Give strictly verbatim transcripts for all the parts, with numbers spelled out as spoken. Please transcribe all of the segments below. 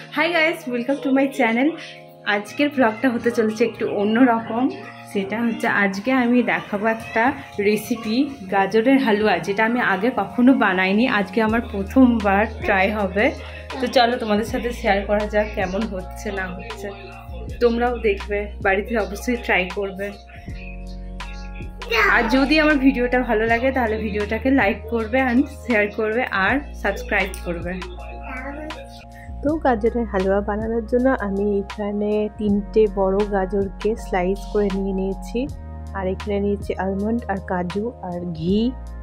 High guys, welcome to my channel. আজকের ব্লগটা হতে চলেছে একটু অন্যরকম। সেটা হচ্ছে আজকে আমি দেখাবো একটা রেসিপি গাজরের হালুয়া, যেটা আমি আগে কখনো বানাইনি। আজকে আমার প্রথমবার ট্রাই হবে। তো চলো তোমাদের সাথে শেয়ার করা যাক কেমন হচ্ছে না হচ্ছে। তোমরাও দেখবে, বাড়িতে অবশ্যই ট্রাই করবে। আর যদি আমার ভিডিওটা ভালো লাগে তাহলে ভিডিওটাকে লাইক করবে অ্যান্ড শেয়ার করবে আর সাবস্ক্রাইব করবে। তো গাজরের হালুয়া বানানোর জন্য আমি এখানে তিনটে বড় গাজরকে স্লাইস করে নিয়ে নিয়েছি। আর এখানে নিয়েছি আলমন্ড আর কাজু আর ঘি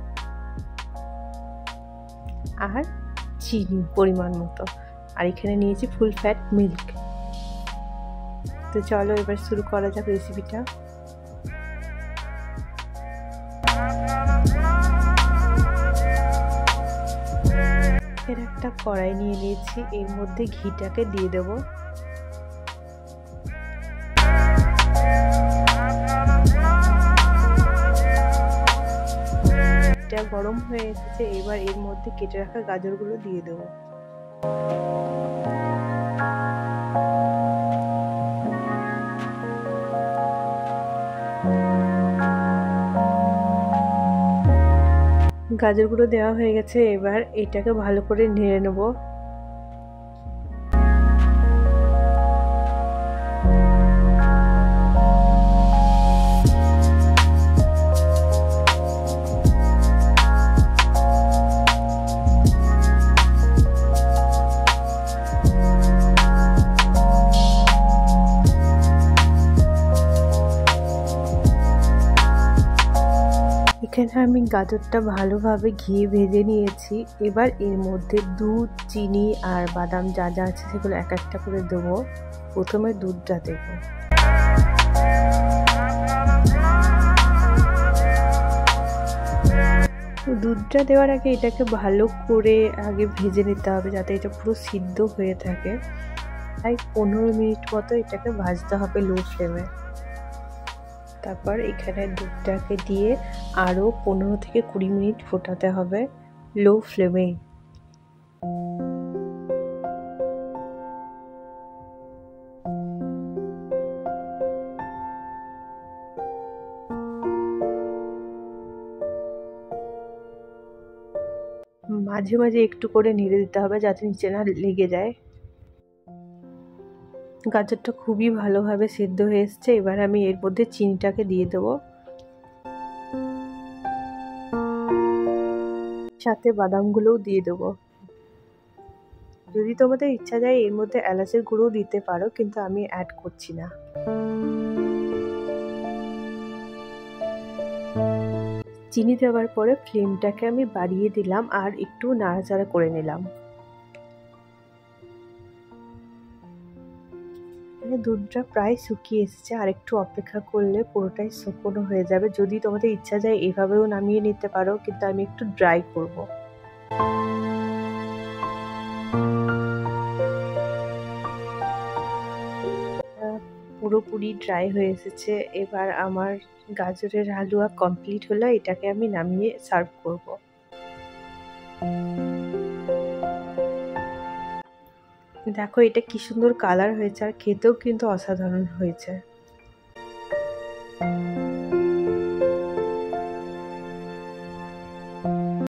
আর চিনি পরিমাণ মতো। আর এখানে নিয়েছি ফুল ফ্যাট মিল্ক। তো চলো এবার শুরু করা যাক রেসিপিটা। এর একটা কড়াই নিয়ে নিয়েছি, এর মধ্যে ঘিটাকে দিয়ে দেব। এটা গরম হয়ে এসেছে, এবার এর মধ্যে কেটে রাখা গাজরগুলো দিয়ে দেব। গাজরগুলো দেওয়া হয়ে গেছে, এবার এটাকে ভালো করে নেড়ে নেব। এখানে আমি গাজরটা ভালোভাবে ঘি ভেজে নিয়েছি। এবার এর মধ্যে দুধ, চিনি আর বাদাম যা যা আছে সেগুলো এক একটা করে দেবো। প্রথমে দুধটা দেব। দুধটা দেওয়ার আগে এটাকে ভালো করে আগে ভেজে নিতে হবে, যাতে এটা পুরো সিদ্ধ হয়ে থাকে। তাই পনেরো মিনিট মতো এটাকে ভাজতে হবে লো ফ্লেমে। তারপর এখানে দুধটাকে দিয়ে আরও পনেরো থেকে কুড়ি মিনিট ফোটাতে হবে লো ফ্লেমে। মাঝে মাঝে একটু করে নেড়ে দিতে হবে যাতে নিচে না লেগে যায়। গাজরটা খুবই ভালোভাবে সেদ্ধ হয়ে এসছে। এবার আমি এর মধ্যে চিনিটাকে দিয়ে দেবো, সাথে বাদামগুলোও দিয়ে দেবো। যদি তোমাদের ইচ্ছা যায় এর মধ্যে এলাচের গুঁড়ো দিতে পারো, কিন্তু আমি অ্যাড করছি না। চিনি দেওয়ার পরে ফ্লেমটাকে আমি বাড়িয়ে দিলাম আর একটু নাড়াচাড়া করে নিলাম। দুধটা প্রায় শুকিয়ে এসেছে, আর একটু অপেক্ষা করলে পুরোটাই শুকনো হয়ে যাবে। যদি তোমাদের ইচ্ছা যায় এভাবেও নামিয়ে নিতে পারো, কিন্তু আমি একটু ড্রাই করব। পুরোপুরি ড্রাই হয়ে এসেছে। এবার আমার গাজরের হালুয়া কমপ্লিট হলো। এটাকে আমি নামিয়ে সার্ভ করব। দেখো এটা কি সুন্দর কালার হয়েছে, আর খেতেও কিন্তু অসাধারণ হয়েছে।